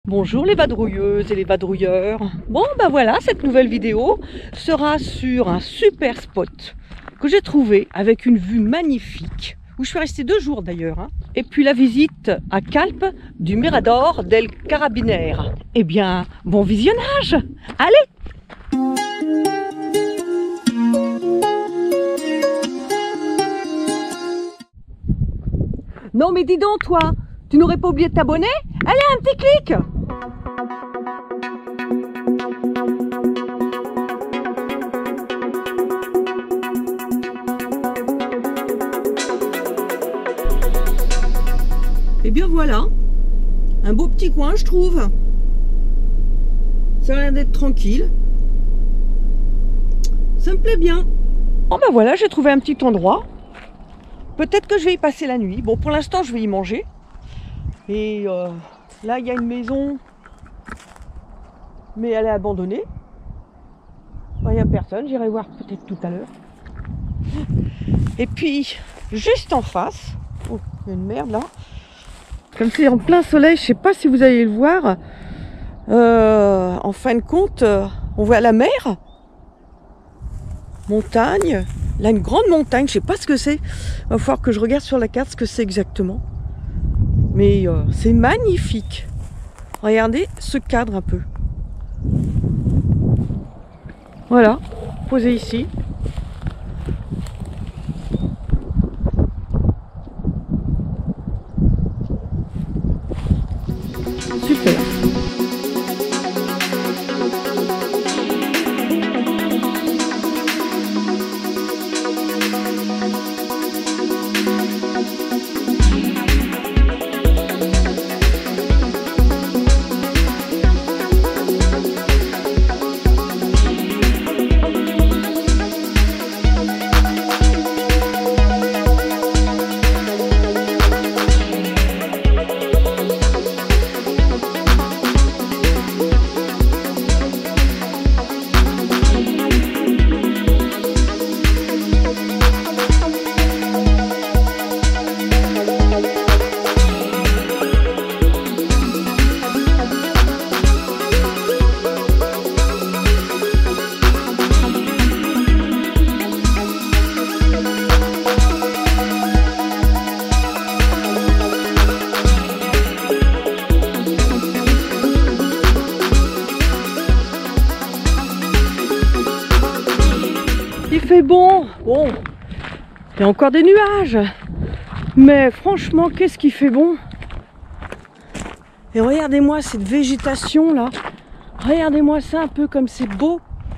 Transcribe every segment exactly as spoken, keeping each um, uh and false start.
Bonjour les vadrouilleuses et les vadrouilleurs. Bon ben voilà, cette nouvelle vidéo sera sur un super spot que j'ai trouvé avec une vue magnifique, où je suis restée deux jours d'ailleurs, hein. Et puis la visite à Calpe du Mirador del Carabiniere. Eh bien, bon visionnage. Allez! Non mais dis donc toi, tu n'aurais pas oublié de t'abonner? Allez, un petit clic! Et bien voilà, un beau petit coin je trouve. Ça a l'air d'être tranquille. Ça me plaît bien. Bon ben voilà, j'ai trouvé un petit endroit. Peut-être que je vais y passer la nuit. Bon, pour l'instant je vais y manger. Et euh, là il y a une maison, mais elle est abandonnée. Il n'y a personne, j'irai voir peut-être tout à l'heure. Et puis, juste en face, oh, il y a une merde là. Comme c'est en plein soleil, je ne sais pas si vous allez le voir. Euh, en fin de compte, euh, on voit la mer. Montagne. Là, une grande montagne, je ne sais pas ce que c'est. Il va falloir que je regarde sur la carte ce que c'est exactement. Mais euh, c'est magnifique. Regardez ce cadre un peu. Voilà, posé ici. Super. Il fait bon, bon, il y a encore des nuages, mais franchement, qu'est-ce qui fait bon? Et regardez-moi cette végétation là, regardez-moi ça un peu comme c'est beau.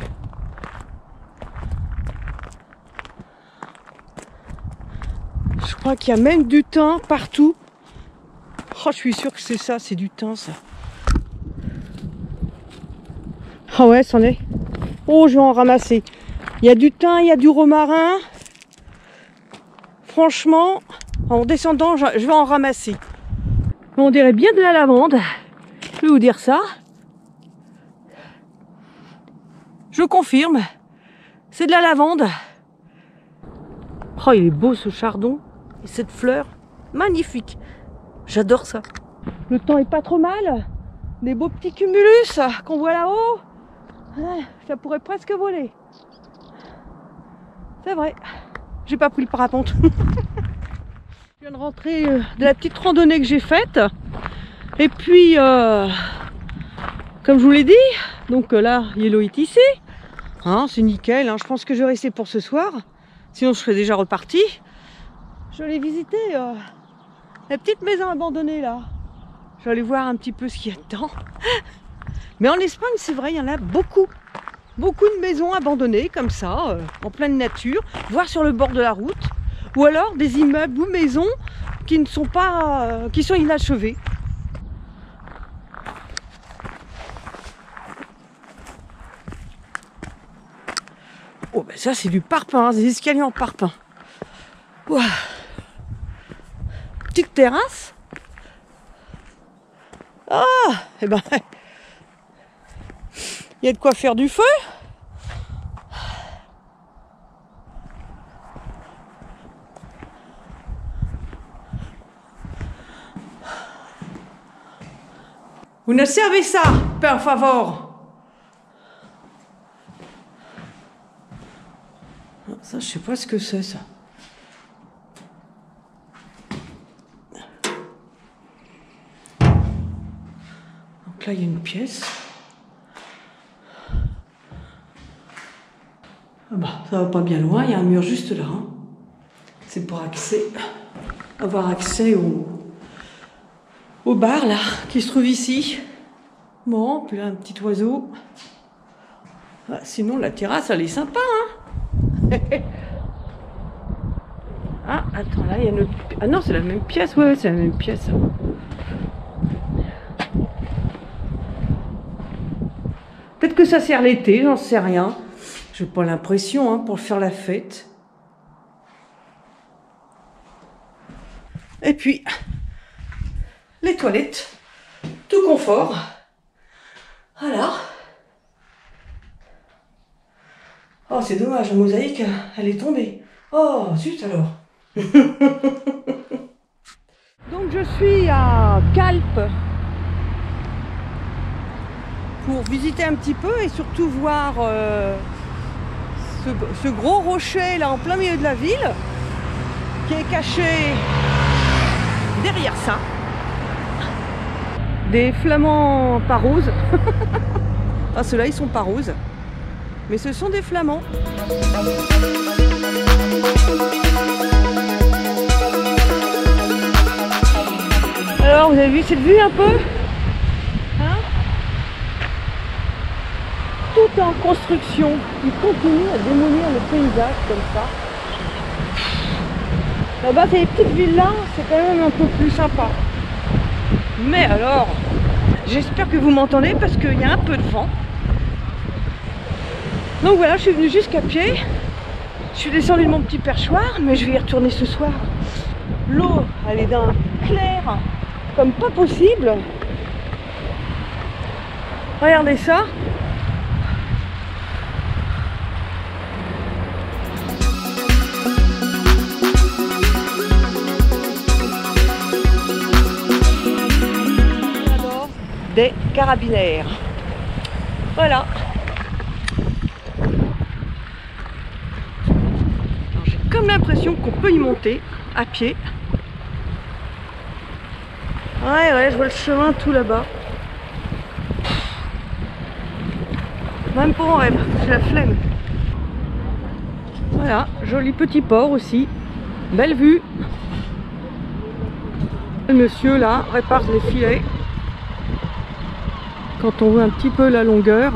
Je crois qu'il y a même du thym partout. Oh, je suis sûre que c'est ça, c'est du thym ça. Ah ouais, c'en est. Oh, je vais en ramasser. Il y a du thym, il y a du romarin. Franchement, en descendant, je vais en ramasser. On dirait bien de la lavande. Je vais vous dire ça. Je confirme. C'est de la lavande. Oh, il est beau ce chardon. Et cette fleur. Magnifique. J'adore ça. Le temps est pas trop mal. Des beaux petits cumulus qu'on voit là-haut. Ça pourrait presque voler. C'est vrai, j'ai pas pris le parapente. Je viens de rentrer de la petite randonnée que j'ai faite. Et puis, euh, comme je vous l'ai dit, donc là, Yellow est ici. Hein, c'est nickel, hein, je pense que je vais rester pour ce soir. Sinon, je serais déjà reparti. Je vais aller visiter euh, la petite maison abandonnée là. Je vais aller voir un petit peu ce qu'il y a dedans. Mais en Espagne, c'est vrai, il y en a beaucoup. Beaucoup de maisons abandonnées comme ça, euh, en pleine nature, voire sur le bord de la route, ou alors des immeubles ou maisons qui ne sont pas, euh, qui sont inachevés. Oh ben ça c'est du parpaing, des escaliers en parpaing. Ouah. Petite terrasse. Ah, et ben il y a de quoi faire du feu. Vous ne servez ça, per favor. Ça, je sais pas ce que c'est, ça. Donc là, il y a une pièce. Ah bah, ça va pas bien loin, il y a un mur juste là. Hein. C'est pour accès, avoir accès au, au bar, là, qui se trouve ici. Bon, puis là, un petit oiseau. Ah, sinon, la terrasse, elle est sympa, hein. Ah, attends, là, il y a une autre... Ah non, c'est la même pièce, ouais, c'est la même pièce. Peut-être que ça sert l'été, j'en sais rien. J'ai pas l'impression, hein, pour faire la fête. Et puis, les toilettes, tout confort. Voilà. Oh, c'est dommage, la mosaïque, elle est tombée. Oh, zut alors. Donc je suis à Calpe pour visiter un petit peu et surtout voir euh, ce, ce gros rocher là en plein milieu de la ville qui est caché derrière ça. Des flamands pas roses. Ah, ceux-là ils sont pas roses, mais ce sont des flamands. Alors, vous avez vu cette vue un peu, hein? Tout en construction. Ils continuent à démolir le paysage comme ça. Là-bas, c'est les petites villas, c'est quand même un peu plus sympa. Mais alors, j'espère que vous m'entendez parce qu'il y a un peu de vent. Donc voilà, je suis venue jusqu'à pied. Je suis descendue de mon petit perchoir, mais je vais y retourner ce soir. L'eau, elle est d'un clair comme pas possible. Regardez ça. Alors, des carabiniers. Voilà. J'ai comme l'impression qu'on peut y monter à pied. Ouais, ouais, je vois le chemin tout là-bas. Même pas en rêve, c'est la flemme. Voilà, joli petit port aussi. Belle vue. Le monsieur là répare les filets. Quand on voit un petit peu la longueur.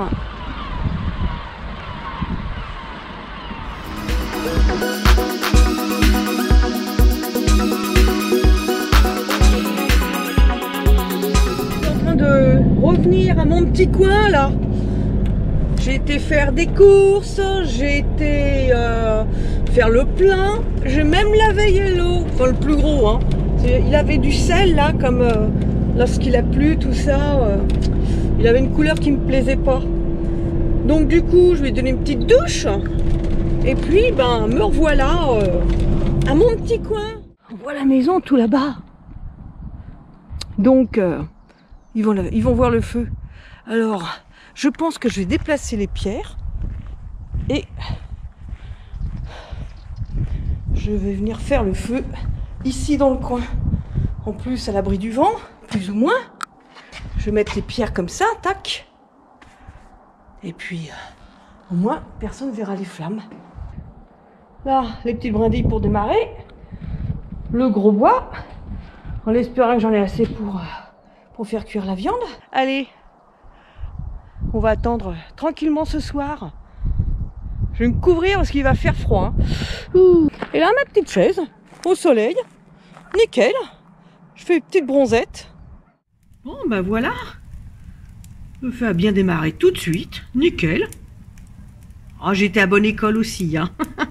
Revenir à mon petit coin là. J'ai été faire des courses, j'ai été euh, faire le plein, j'ai même lavé l'eau, enfin le plus gros hein. Il avait du sel là, comme euh, lorsqu'il a plu tout ça, euh, il avait une couleur qui me plaisait pas. Donc du coup je lui ai donné une petite douche et puis ben me revoilà euh, à mon petit coin. On voit la maison tout là-bas. Donc euh, Ils vont, ils vont voir le feu. Alors, je pense que je vais déplacer les pierres et je vais venir faire le feu ici dans le coin. En plus, à l'abri du vent, plus ou moins. Je vais mettre les pierres comme ça, tac. Et puis, au moins, personne ne verra les flammes. Là, les petites brindilles pour démarrer. Le gros bois. En espérant que j'en ai assez pour... pour faire cuire la viande. Allez, on va attendre tranquillement ce soir. Je vais me couvrir parce qu'il va faire froid. Ouh. Et là, ma petite chaise, au soleil, nickel. Je fais une petite bronzette. Bon, ben voilà. Le feu a bien démarré tout de suite, nickel. Oh, j'étais à bonne école aussi, hein.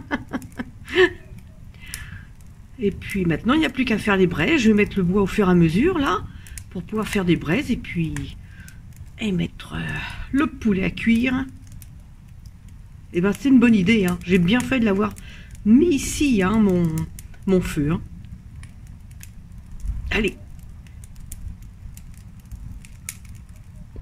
Et puis maintenant, il n'y a plus qu'à faire les braises. Je vais mettre le bois au fur et à mesure, là. Pour pouvoir faire des braises et puis et mettre euh, le poulet à cuire. Et ben c'est une bonne idée, hein. J'ai bien fait de l'avoir mis ici, hein, mon, mon feu. Hein. Allez.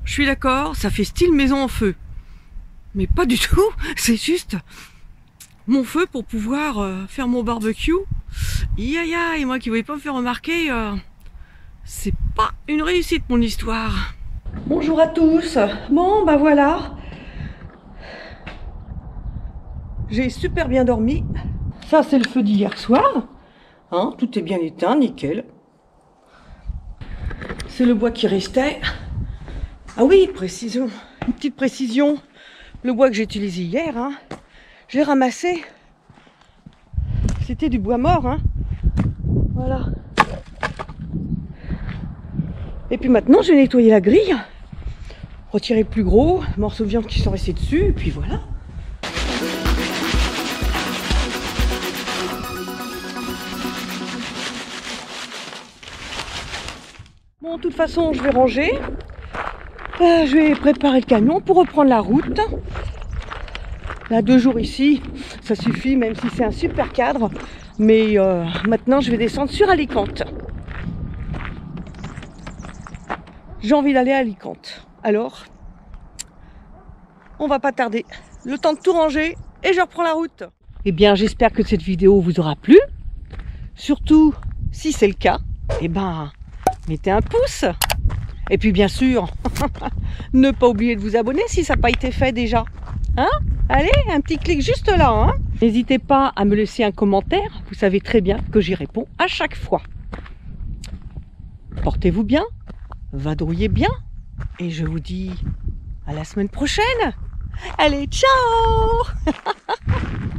je suis d'accord, ça fait style maison en feu. Mais pas du tout, c'est juste mon feu pour pouvoir euh, faire mon barbecue. Ya ya, et moi qui ne voulais pas me faire remarquer, euh, c'est pas une réussite mon histoire. Bonjour à tous. Bon bah voilà. J'ai super bien dormi. Ça c'est le feu d'hier soir. Hein, tout est bien éteint, nickel. C'est le bois qui restait. Ah oui, précision. Une petite précision. Le bois que j'ai utilisé hier, hein, je l'ai ramassé. C'était du bois mort, hein. Voilà. Et puis maintenant, je vais nettoyer la grille. Retirer le plus gros morceaux de viande qui sont restés dessus. Et puis voilà. Bon, de toute façon, je vais ranger. Euh, je vais préparer le camion pour reprendre la route. Là, deux jours ici, ça suffit, même si c'est un super cadre. Mais euh, maintenant, je vais descendre sur Alicante. J'ai envie d'aller à Alicante. Alors, on va pas tarder. Le temps de tout ranger et je reprends la route. Eh bien, j'espère que cette vidéo vous aura plu. Surtout, si c'est le cas, eh ben, mettez un pouce. Et puis, bien sûr, ne pas oublier de vous abonner si ça n'a pas été fait déjà. Hein? Allez, un petit clic juste là. Hein? N'hésitez pas à me laisser un commentaire. Vous savez très bien que j'y réponds à chaque fois. Portez-vous bien, vadrouillez bien. Et je vous dis à la semaine prochaine. Allez, ciao!